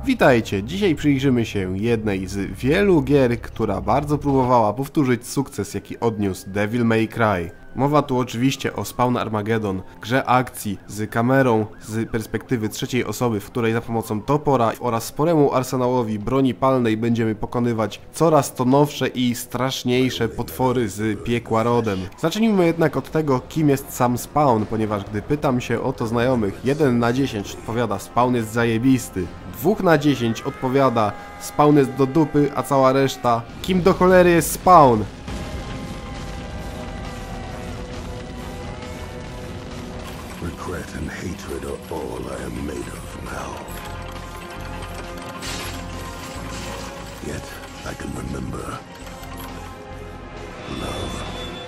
Witajcie, dzisiaj przyjrzymy się jednej z wielu gier, która bardzo próbowała powtórzyć sukces, jaki odniósł Devil May Cry. Mowa tu oczywiście o Spawn Armageddon, grze akcji z kamerą z perspektywy trzeciej osoby, w której za pomocą topora oraz sporemu arsenałowi broni palnej będziemy pokonywać coraz to nowsze i straszniejsze potwory z piekła rodem. Zacznijmy jednak od tego, kim jest sam Spawn, ponieważ gdy pytam się o to znajomych, 1 na 10 odpowiada Spawn jest zajebisty, 2 na 10 odpowiada Spawn jest do dupy, a cała reszta kim do cholery jest Spawn? Regret and hatred are all I am made of now. Yet I can remember love.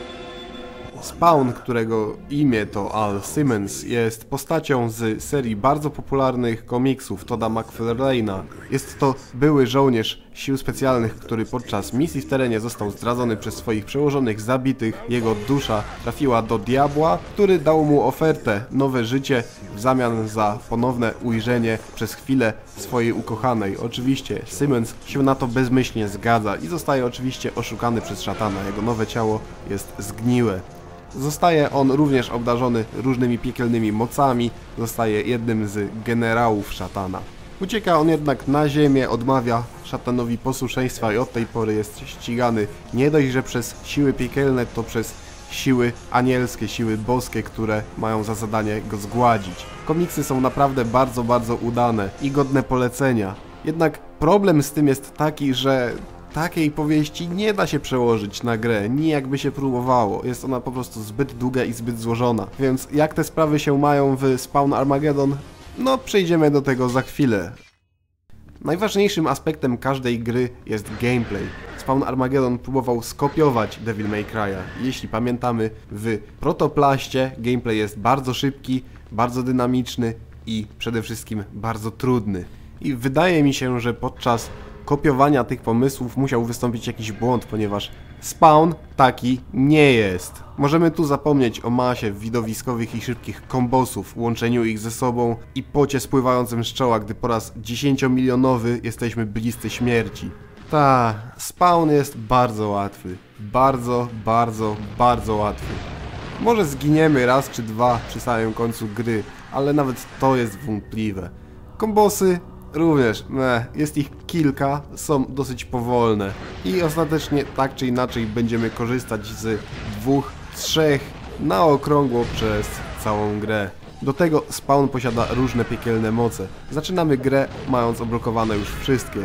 Spawn, którego imię to Al Simmons, jest postacią z serii bardzo popularnych komiksów Todda McFarlane'a. Jest to były żołnierz sił specjalnych, który podczas misji w terenie został zdradzony przez swoich przełożonych zabitych. Jego dusza trafiła do diabła, który dał mu ofertę, nowe życie w zamian za ponowne ujrzenie przez chwilę swojej ukochanej. Oczywiście Simmons się na to bezmyślnie zgadza i zostaje oczywiście oszukany przez szatana. Jego nowe ciało jest zgniłe. Zostaje on również obdarzony różnymi piekielnymi mocami, zostaje jednym z generałów szatana. Ucieka on jednak na ziemię, odmawia szatanowi posłuszeństwa i od tej pory jest ścigany nie dość, że przez siły piekielne, to przez siły anielskie, siły boskie, które mają za zadanie go zgładzić. Komiksy są naprawdę bardzo udane i godne polecenia. Jednak problem z tym jest taki, że takiej powieści nie da się przełożyć na grę, nijak by się próbowało. Jest ona po prostu zbyt długa i zbyt złożona. Więc jak te sprawy się mają w Spawn Armageddon? No, przejdziemy do tego za chwilę. Najważniejszym aspektem każdej gry jest gameplay. Spawn Armageddon próbował skopiować Devil May Cry'a. Jeśli pamiętamy, w Protoplaście gameplay jest bardzo szybki, bardzo dynamiczny i przede wszystkim bardzo trudny. I wydaje mi się, że podczas kopiowania tych pomysłów musiał wystąpić jakiś błąd, ponieważ Spawn taki nie jest. Możemy tu zapomnieć o masie widowiskowych i szybkich kombosów, łączeniu ich ze sobą i pocie spływającym z czoła, gdy po raz 10-milionowy jesteśmy bliscy śmierci. Ta, Spawn jest bardzo łatwy. Bardzo łatwy. Może zginiemy raz czy dwa przy samym końcu gry, ale nawet to jest wątpliwe. Kombosy również, jest ich kilka, są dosyć powolne i ostatecznie tak czy inaczej będziemy korzystać z 2-3 na okrągło przez całą grę. Do tego Spawn posiada różne piekielne moce. Zaczynamy grę mając odblokowane już wszystkie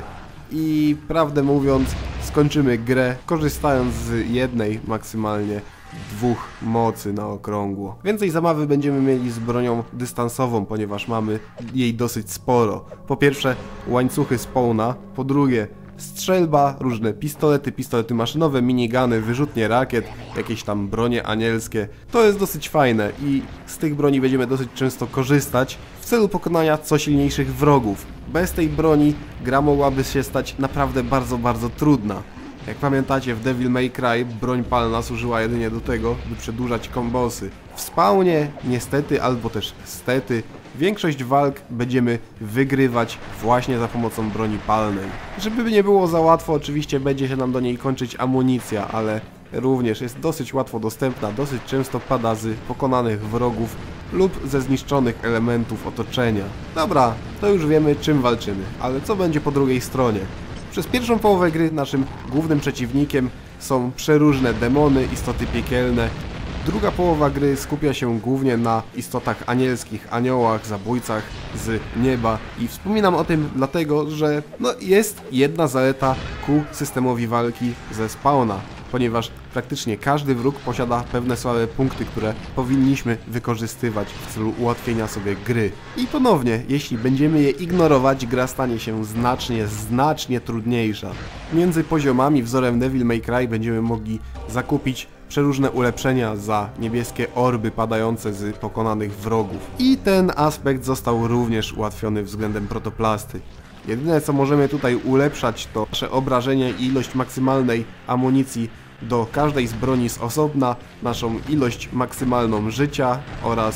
i prawdę mówiąc skończymy grę korzystając z jednej, maksymalnie 2 mocy na okrągło. Więcej zabawy będziemy mieli z bronią dystansową, ponieważ mamy jej dosyć sporo. Po pierwsze łańcuchy Spawna, po drugie strzelba, różne pistolety maszynowe, minigany, wyrzutnie rakiet, jakieś tam bronie anielskie. To jest dosyć fajne i z tych broni będziemy dosyć często korzystać w celu pokonania co silniejszych wrogów. Bez tej broni gra mogłaby się stać naprawdę bardzo trudna. Jak pamiętacie, w Devil May Cry broń palna służyła jedynie do tego, by przedłużać kombosy. W Spawnie niestety albo też stety większość walk będziemy wygrywać właśnie za pomocą broni palnej. Żeby nie było za łatwo, oczywiście będzie się nam do niej kończyć amunicja, ale również jest dosyć łatwo dostępna, dosyć często pada z pokonanych wrogów lub ze zniszczonych elementów otoczenia. Dobra, to już wiemy, czym walczymy, ale co będzie po drugiej stronie? Przez pierwszą połowę gry naszym głównym przeciwnikiem są przeróżne demony, istoty piekielne. Druga połowa gry skupia się głównie na istotach anielskich, aniołach, zabójcach z nieba i wspominam o tym dlatego, że jest jedna zaleta ku systemowi walki ze Spawna, ponieważ praktycznie każdy wróg posiada pewne słabe punkty, które powinniśmy wykorzystywać w celu ułatwienia sobie gry. I ponownie, jeśli będziemy je ignorować, gra stanie się znacznie trudniejsza. Między poziomami wzorem Devil May Cry będziemy mogli zakupić przeróżne ulepszenia za niebieskie orby padające z pokonanych wrogów. I ten aspekt został również ułatwiony względem protoplasty. Jedyne co możemy tutaj ulepszać to nasze obrażenie i ilość maksymalnej amunicji do każdej z broni z osobna, naszą ilość maksymalną życia oraz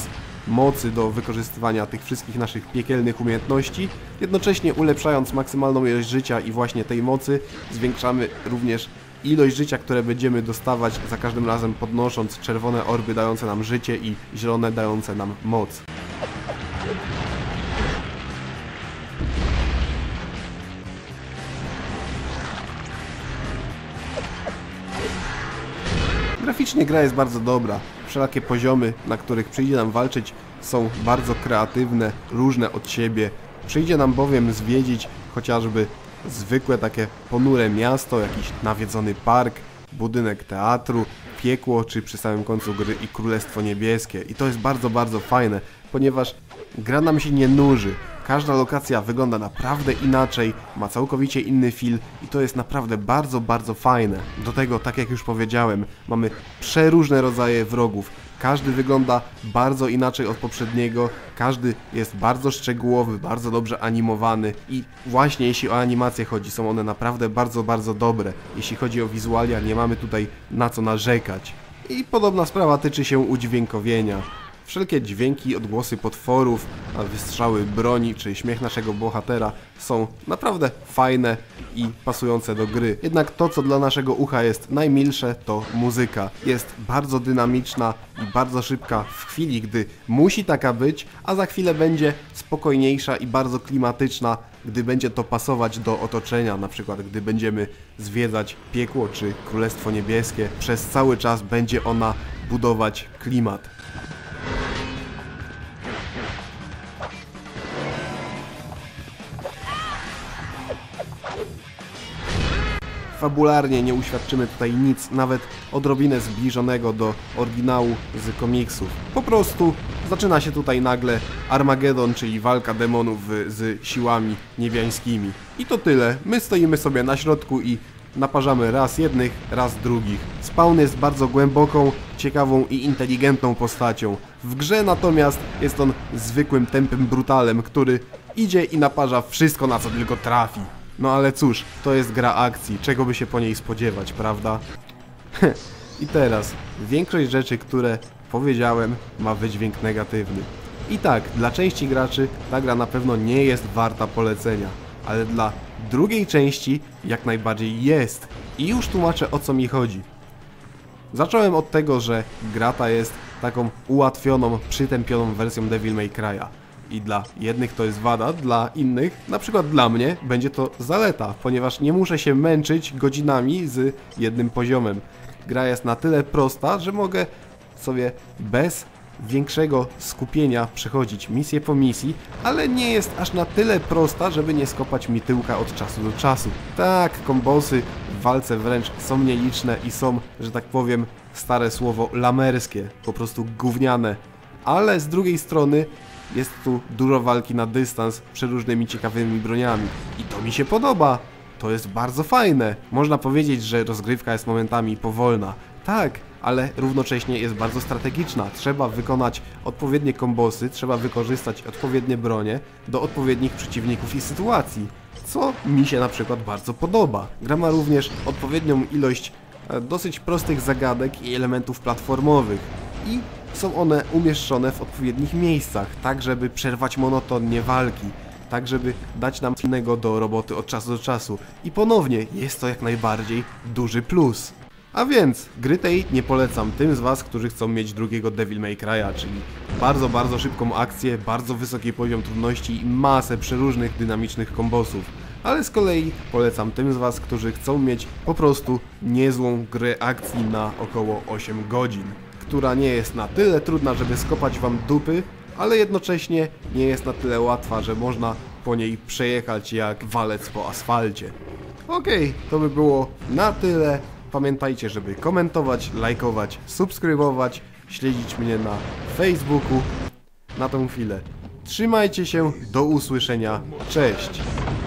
mocy do wykorzystywania tych wszystkich naszych piekielnych umiejętności, jednocześnie ulepszając maksymalną ilość życia i właśnie tej mocy zwiększamy również ilość życia, które będziemy dostawać za każdym razem podnosząc czerwone orby dające nam życie i zielone dające nam moc. Graficznie gra jest bardzo dobra. Wszelakie poziomy, na których przyjdzie nam walczyć, są bardzo kreatywne, różne od siebie. Przyjdzie nam bowiem zwiedzić chociażby zwykłe takie ponure miasto, jakiś nawiedzony park, budynek teatru, piekło, czy przy samym końcu gry i Królestwo Niebieskie. I to jest bardzo, bardzo fajne, ponieważ gra nam się nie nuży. Każda lokacja wygląda naprawdę inaczej, ma całkowicie inny feel i to jest naprawdę bardzo, bardzo fajne. Do tego, tak jak już powiedziałem, mamy przeróżne rodzaje wrogów. Każdy wygląda bardzo inaczej od poprzedniego, każdy jest bardzo szczegółowy, bardzo dobrze animowany i właśnie jeśli o animacje chodzi, są one naprawdę bardzo, bardzo dobre. Jeśli chodzi o wizualia, nie mamy tutaj na co narzekać. I podobna sprawa tyczy się udźwiękowienia. Wszelkie dźwięki, odgłosy potworów, wystrzały broni czy śmiech naszego bohatera są naprawdę fajne i pasujące do gry. Jednak to, co dla naszego ucha jest najmilsze, to muzyka. Jest bardzo dynamiczna i bardzo szybka w chwili, gdy musi taka być, a za chwilę będzie spokojniejsza i bardzo klimatyczna, gdy będzie to pasować do otoczenia, na przykład gdy będziemy zwiedzać piekło czy Królestwo Niebieskie. Przez cały czas będzie ona budować klimat. Fabularnie nie uświadczymy tutaj nic, nawet odrobinę zbliżonego do oryginału z komiksów. Po prostu zaczyna się tutaj nagle Armagedon, czyli walka demonów z siłami niebiańskimi. I to tyle. My stoimy sobie na środku i naparzamy raz jednych, raz drugich. Spawn jest bardzo głęboką, ciekawą i inteligentną postacią. W grze natomiast jest on zwykłym, tępym brutalem, który idzie i naparza wszystko, na co tylko trafi. No ale cóż, to jest gra akcji, czego by się po niej spodziewać, prawda? I teraz, większość rzeczy, które powiedziałem, ma wydźwięk negatywny. I tak, dla części graczy ta gra na pewno nie jest warta polecenia, ale dla drugiej części jak najbardziej jest. I już tłumaczę, o co mi chodzi. Zacząłem od tego, że gra ta jest taką ułatwioną, przytępioną wersją Devil May Cry'a. I dla jednych to jest wada, dla innych, na przykład dla mnie, będzie to zaleta, ponieważ nie muszę się męczyć godzinami z jednym poziomem. Gra jest na tyle prosta, że mogę sobie bez większego skupienia przechodzić misję po misji, ale nie jest aż na tyle prosta, żeby nie skopać mi tyłka od czasu do czasu. Tak, kombosy w walce wręcz są nieliczne i są, że tak powiem, stare słowo lamerskie, po prostu gówniane. Ale z drugiej strony jest tu dużo walki na dystans przeróżnymi ciekawymi broniami. I to mi się podoba. To jest bardzo fajne. Można powiedzieć, że rozgrywka jest momentami powolna. Tak, ale równocześnie jest bardzo strategiczna. Trzeba wykonać odpowiednie kombosy, trzeba wykorzystać odpowiednie bronie do odpowiednich przeciwników i sytuacji. Co mi się na przykład bardzo podoba. Gra ma również odpowiednią ilość dosyć prostych zagadek i elementów platformowych. I są one umieszczone w odpowiednich miejscach, tak żeby przerwać monotonię walki, tak żeby dać nam innego do roboty od czasu do czasu. I ponownie jest to jak najbardziej duży plus. A więc gry tej nie polecam tym z was, którzy chcą mieć drugiego Devil May Cry'a, czyli bardzo, bardzo szybką akcję, bardzo wysoki poziom trudności i masę przeróżnych dynamicznych kombosów. Ale z kolei polecam tym z was, którzy chcą mieć po prostu niezłą grę akcji na około 8 godzin. Która nie jest na tyle trudna, żeby skopać wam dupy, ale jednocześnie nie jest na tyle łatwa, że można po niej przejechać jak walec po asfalcie. Okej, to by było na tyle. Pamiętajcie, żeby komentować, lajkować, subskrybować, śledzić mnie na Facebooku. Na tą chwilę. Trzymajcie się, do usłyszenia, cześć!